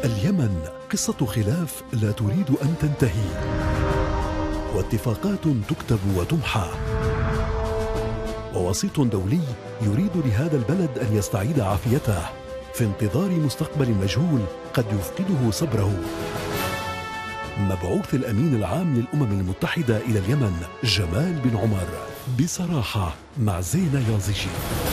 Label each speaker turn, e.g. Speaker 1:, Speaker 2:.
Speaker 1: اليمن قصة خلاف لا تريد أن تنتهي، واتفاقات تكتب وتمحى، ووسيط دولي يريد لهذا البلد أن يستعيد عافيته في انتظار مستقبل مجهول قد يفقده صبره. مبعوث الأمين العام للأمم المتحدة إلى اليمن جمال بن عمر، بصراحة مع زينة يازيجي.